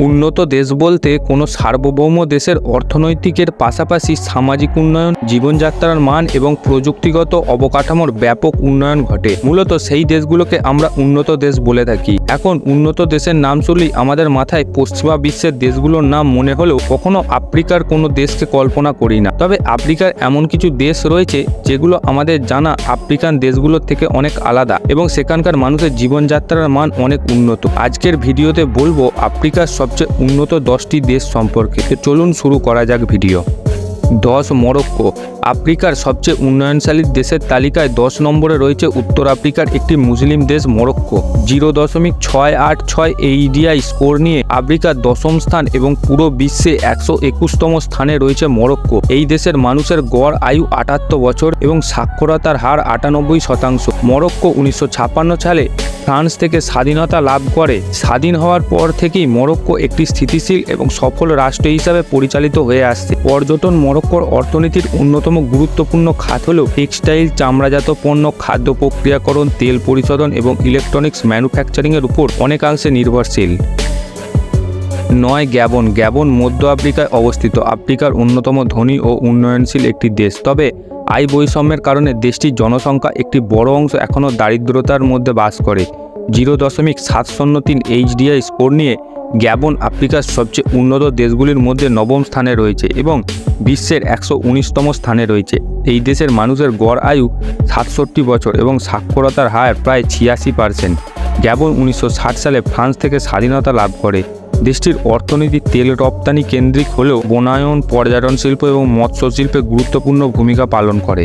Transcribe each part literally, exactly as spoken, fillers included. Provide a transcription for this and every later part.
উন্নত দেশ বলতে কোনো সার্বভৌম দেশের অর্থনৈতিকের পাশাপাশি সামাজিক উন্নয়ন, জীবনযাত্রার মান এবং প্রযুক্তিগত অবকাঠামোর ব্যাপক উন্নয়ন ঘটে। মূলত সেই দেশগুলোকে আমরা উন্নত দেশ বলে থাকি। এখন উন্নত দেশের নাম শুনলেই আমাদের মাথায় পশ্চিমা বিশ্বের দেশগুলোর নাম মনে হলেও কখনো আফ্রিকার কোনো দেশকে কল্পনা করি না। তবে আফ্রিকার এমন কিছু দেশ রয়েছে যেগুলো আমাদের জানা আফ্রিকান দেশগুলোর থেকে অনেক আলাদা এবং সেখানকার মানুষের জীবনযাত্রার মান অনেক উন্নত। আজকের ভিডিওতে বলবো আফ্রিকার সবচেয়ে উন্নত দশটি দেশ সম্পর্কে। তো চলুন শুরু করা যাক ভিডিও। দশ মরক্কো। আফ্রিকার সবচেয়ে উন্নয়নশীল দেশের তালিকায় দশ নম্বরে রয়েছে উত্তর আফ্রিকার একটি মুসলিম দেশ মরক্কো। জিরো দশমিক ছয় আট ছয় এইচডিআই স্কোর নিয়ে আফ্রিকার দশম স্থান এবং পুরো বিশ্বে একশো একুশতম স্থানে রয়েছে মরক্কো। এই দেশের মানুষের গড় আয়ু আটাত্তর বছর এবং সাক্ষরতার হার আটানব্বই শতাংশ। মরক্কো উনিশশো ছাপ্পান্ন সালে ফ্রান্স থেকে স্বাধীনতা লাভ করে। স্বাধীন হওয়ার পর থেকেই মরক্কো একটি স্থিতিশীল এবং সফল রাষ্ট্র হিসাবে পরিচালিত হয়ে আসছে। পর্যটন মরক্কোর অর্থনীতির অন্যতম গুরুত্বপূর্ণ খাত হল টেক্সটাইল, চামড়াজাত পণ্য, খাদ্য প্রক্রিয়াকরণ, তেল পরিশোধন এবং ইলেকট্রনিক্স ম্যানুফ্যাকচারিংয়ের উপর অনেকাংশে নির্ভরশীল। নয় গ্যাবন। গ্যাবন মধ্য আফ্রিকায় অবস্থিত আফ্রিকার অন্যতম ধনী ও উন্নয়নশীল একটি দেশ। তবে আয় বৈষম্যের কারণে দেশটির জনসংখ্যা একটি বড় অংশ এখনও দারিদ্রতার মধ্যে বাস করে। জিরো দশমিক সাত শূন্য তিন এইচডিআই স্কোর নিয়ে গ্যাবন আফ্রিকার সবচেয়ে উন্নত দেশগুলির মধ্যে নবম স্থানে রয়েছে এবং বিশ্বের একশো উনিশতম স্থানে রয়েছে। এই দেশের মানুষের গড় আয়ু সাতষট্টি বছর এবং সাক্ষরতার হার প্রায় ছিয়াশি পার্সেন্ট। গ্যাবন উনিশশো ষাট সালে ফ্রান্স থেকে স্বাধীনতা লাভ করে। দেশটির অর্থনীতি তেল রপ্তানি কেন্দ্রিক হলেও বনায়ন, পর্যটন শিল্প এবং মৎস্য শিল্পে গুরুত্বপূর্ণ ভূমিকা পালন করে।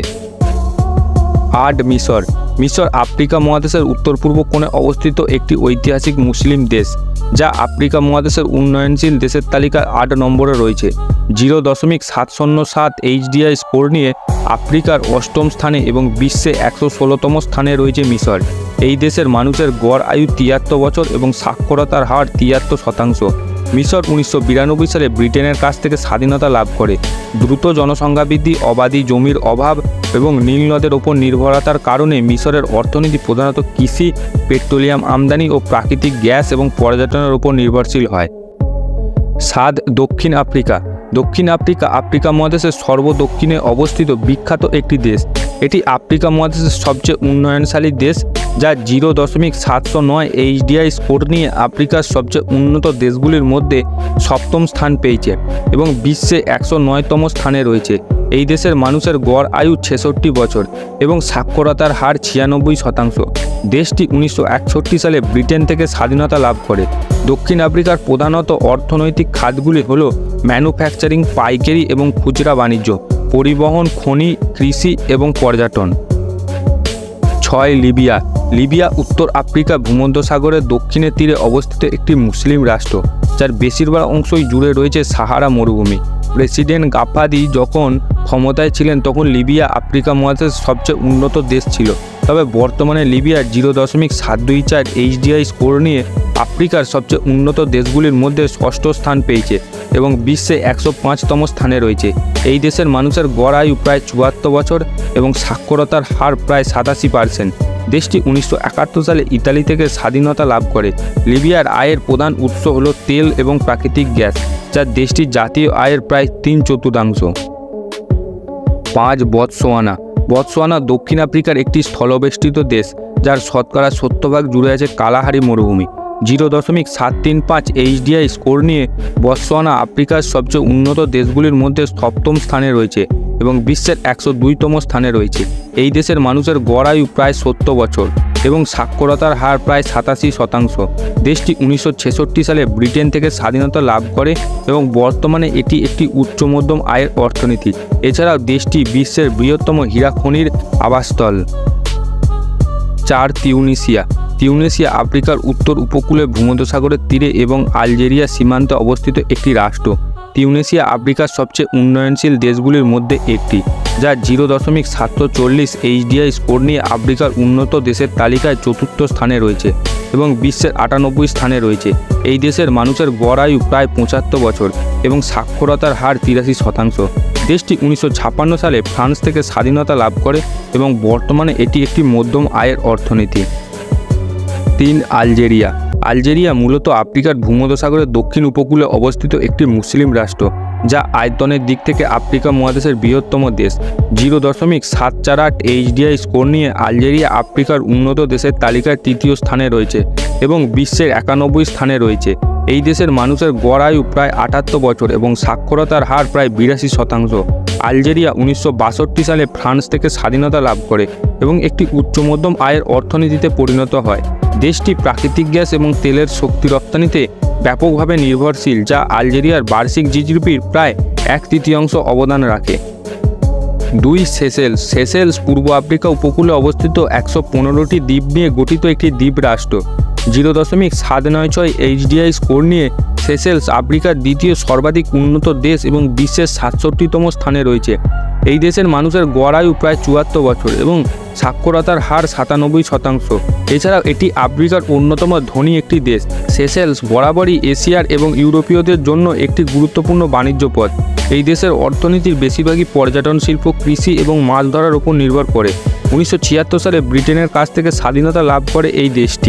আট মিশর। মিশর আফ্রিকা মহাদেশের উত্তর পূর্ব কোণে অবস্থিত একটি ঐতিহাসিক মুসলিম দেশ যা আফ্রিকা মহাদেশের উন্নয়নশীল দেশের তালিকায় আট নম্বরে রয়েছে। জিরো দশমিক সাত শূন্য সাত এইচডিআই স্কোর নিয়ে আফ্রিকার অষ্টম স্থানে এবং বিশ্বে একশো ষোলোতম স্থানে রয়েছে মিশর। এই দেশের মানুষের গড় আয়ু তিয়াত্তর বছর এবং সাক্ষরতার হার তিয়াত্তর শতাংশ। মিশর উনিশশো বিরানব্বই সালে ব্রিটেনের কাছ থেকে স্বাধীনতা লাভ করে। দ্রুত জনসংখ্যা বৃদ্ধি, অবাধি জমির অভাব এবং নীল নদের ওপর নির্ভরতার কারণে মিশরের অর্থনীতি প্রধানত কৃষি, পেট্রোলিয়াম আমদানি ও প্রাকৃতিক গ্যাস এবং পর্যটনের ওপর নির্ভরশীল হয়। সাত দক্ষিণ আফ্রিকা। দক্ষিণ আফ্রিকা আফ্রিকা মহাদেশের সর্বদক্ষিণে অবস্থিত বিখ্যাত একটি দেশ। এটি আফ্রিকা মহাদেশের সবচেয়ে উন্নয়নশীল দেশ যা জিরো দশমিক সাতশো নয় এইচডিআই স্কোর নিয়ে আফ্রিকার সবচেয়ে উন্নত দেশগুলির মধ্যে সপ্তম স্থান পেয়েছে এবং বিশ্বে একশো নয়তম স্থানে রয়েছে। এই দেশের মানুষের গড় আয়ু ছেষট্টি বছর এবং সাক্ষরতার হার ছিয়ানব্বই শতাংশ। দেশটি উনিশশো একষট্টি সালে ব্রিটেন থেকে স্বাধীনতা লাভ করে। দক্ষিণ আফ্রিকার প্রধানত অর্থনৈতিক খাতগুলি হল ম্যানুফ্যাকচারিং, পাইকারি এবং খুচরা বাণিজ্য, পরিবহন, খনি, কৃষি এবং পর্যটন। ছয় লিবিয়া। লিবিয়া উত্তর আফ্রিকা ভূমধ্যসাগরের দক্ষিণের তীরে অবস্থিত একটি মুসলিম রাষ্ট্র যার বেশিরভাগ অংশই জুড়ে রয়েছে সাহারা মরুভূমি। প্রেসিডেন্ট গাদ্দাফি যখন ক্ষমতায় ছিলেন তখন লিবিয়া আফ্রিকা মহাদেশের সবচেয়ে উন্নত দেশ ছিল। তবে বর্তমানে লিবিয়ার জিরো দশমিক সাত দুই চার এইচডিআই স্কোর নিয়ে আফ্রিকার সবচেয়ে উন্নত দেশগুলির মধ্যে ষষ্ঠ স্থান পেয়েছে এবং বিশ্বে একশো পাঁচতম স্থানে রয়েছে। এই দেশের মানুষের গড় আয়ু প্রায় চুয়াত্তর বছর এবং সাক্ষরতার হার প্রায় সাতাশি পার্সেন্ট। দেশটি উনিশশো একাত্তর সালে ইতালি থেকে স্বাধীনতা লাভ করে। লিবিয়ার আয়ের প্রধান উৎস হল তেল এবং প্রাকৃতিক গ্যাস যা দেশটির জাতীয় আয়ের প্রায় তিন চতুর্থাংশ। পাঁচ বতসোয়ানা। বতসোয়ানা দক্ষিণ আফ্রিকার একটি স্থলবেষ্টিত দেশ যার শতকরা সত্তর ভাগ জুড়ে আছে কালাহারি মরুভূমি। জিরো দশমিক সাত তিন পাঁচ এইচডিআই স্কোর নিয়ে বতসোয়ানা আফ্রিকার সবচেয়ে উন্নত দেশগুলির মধ্যে সপ্তম স্থানে রয়েছে এবং বিশ্বের একশো দুইতম স্থানে রয়েছে। এই দেশের মানুষের গড় আয়ু প্রায় সত্তর বছর এবং সাক্ষরতার হার প্রায় সাতাশি শতাংশ। দেশটি উনিশশো ছেষট্টি সালে ব্রিটেন থেকে স্বাধীনতা লাভ করে এবং বর্তমানে এটি একটি উচ্চ মধ্যম আয়ের অর্থনীতি। এছাড়াও দেশটি বিশ্বের বৃহত্তম হীরা খনির আবাসস্থল। চার তিউনিসিয়া। তিউনিসিয়া আফ্রিকার উত্তর উপকূলে ভূমধ্যসাগরের তীরে এবং আলজেরিয়া সীমান্তে অবস্থিত একটি রাষ্ট্র। তিউনিসিয়া আফ্রিকার সবচেয়ে উন্নয়নশীল দেশগুলির মধ্যে একটি যা জিরো দশমিক সাতশো চল্লিশ এইচডিআই স্কোর নিয়ে আফ্রিকার উন্নত দেশের তালিকায় চতুর্থ স্থানে রয়েছে এবং বিশ্বের আটানব্বই স্থানে রয়েছে। এই দেশের মানুষের গড় আয়ু প্রায় পঁচাত্তর বছর এবং সাক্ষরতার হার তিরাশি শতাংশ। দেশটি উনিশশো ছাপ্পান্ন সালে ফ্রান্স থেকে স্বাধীনতা লাভ করে এবং বর্তমানে এটি একটি মধ্যম আয়ের অর্থনীতি। তিন আলজেরিয়া। আলজেরিয়া মূলত আফ্রিকার ভূমধ্যসাগরের দক্ষিণ উপকূলে অবস্থিত একটি মুসলিম রাষ্ট্র, যা আয়তনের দিক থেকে আফ্রিকা মহাদেশের বৃহত্তম দেশ। জিরো দশমিক সাত চার আট এইচডিআই স্কোর নিয়ে আলজেরিয়া আফ্রিকার উন্নত দেশের তালিকায় তৃতীয় স্থানে রয়েছে এবং বিশ্বের একানব্বই স্থানে রয়েছে। এই দেশের মানুষের গড় আয়ু প্রায় আটাত্তর বছর এবং সাক্ষরতার হার প্রায় বিরাশি শতাংশ। আলজেরিয়া উনিশশো বাষট্টি সালে ফ্রান্স থেকে স্বাধীনতা লাভ করে এবং একটি উচ্চ মধ্যম আয়ের অর্থনীতিতে পরিণত হয়। দেশটি প্রাকৃতিক গ্যাস এবং তেলের শক্তি রপ্তানিতে ব্যাপকভাবে নির্ভরশীল, যা আলজেরিয়ার বার্ষিক জিডিপির প্রায় এক তৃতীয়াংশ অবদান রাখে। দুই সেশেলস। সেশেলস পূর্ব আফ্রিকা উপকূলে অবস্থিত একশো পনেরোটি দ্বীপ নিয়ে গঠিত একটি দ্বীপ রাষ্ট্র। জিরো দশমিক সাত নয় ছয় এইচডিআই স্কোর নিয়ে সেশেলস আফ্রিকার দ্বিতীয় সর্বাধিক উন্নত দেশ এবং বিশ্বের সাতষট্টিতম স্থানে রয়েছে। এই দেশের মানুষের গড় আয়ু প্রায় চুয়াত্তর বছর এবং সাক্ষরতার হার সাতানব্বই শতাংশ। এছাড়াও এটি আফ্রিকার অন্যতম ধনী একটি দেশ। সেশেলস বরাবরই এশিয়ার এবং ইউরোপীয়দের জন্য একটি গুরুত্বপূর্ণ বাণিজ্য পথ। এই দেশের অর্থনীতির বেশিরভাগই পর্যটন শিল্প, কৃষি এবং মাছ ধরার উপর নির্ভর করে। উনিশশো ছিয়াত্তর সালে ব্রিটেনের কাছ থেকে স্বাধীনতা লাভ করে এই দেশটি।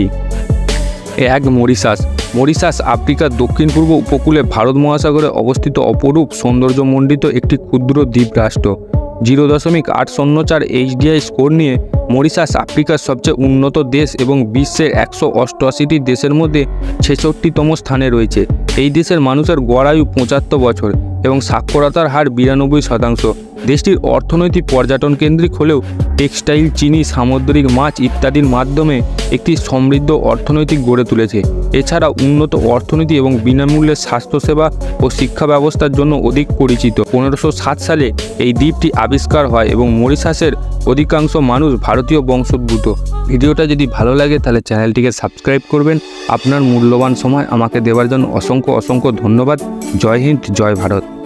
এক মরিশাস। মরিশাস আফ্রিকার দক্ষিণ পূর্ব উপকূলে ভারত মহাসাগরে অবস্থিত অপরূপ সৌন্দর্যমণ্ডিত একটি ক্ষুদ্র দ্বীপ রাষ্ট্র। জিরো দশমিক আট শূন্য চার এইচডিআই স্কোর নিয়ে মরিশাস আফ্রিকার সবচেয়ে উন্নত দেশ এবং বিশ্বের একশো অষ্টআশিটি দেশের মধ্যে ছেষট্টিতম স্থানে রয়েছে। এই দেশের মানুষের গড় আয়ু পঁচাত্তর বছর এবং সাক্ষরতার হার বিরানব্বই শতাংশ। দেশটির অর্থনৈতিক পর্যটন কেন্দ্রিক হলেও টেক্সটাইল, চিনি, সামুদ্রিক মাছ ইত্যাদির মাধ্যমে একটি সমৃদ্ধ অর্থনৈতিক গড়ে তুলেছে। এছাড়া উন্নত অর্থনীতি এবং বিনামূল্যে স্বাস্থ্যসেবা ও শিক্ষা ব্যবস্থার জন্য অধিক পরিচিত। পনেরোশো সাত সালে এই দ্বীপটি আবিষ্কার হয় এবং মরিশাসের অধিকাংশ মানুষ ভারতীয় বংশোদ্ভূত। ভিডিওটা যদি ভালো লাগে তাহলে চ্যানেলটিকে সাবস্ক্রাইব করবেন। আপনার মূল্যবান সময় আমাকে দেওয়ার জন্য অসংখ্য অসংখ্য ধন্যবাদ। জয় হিন্দ, জয় ভারত।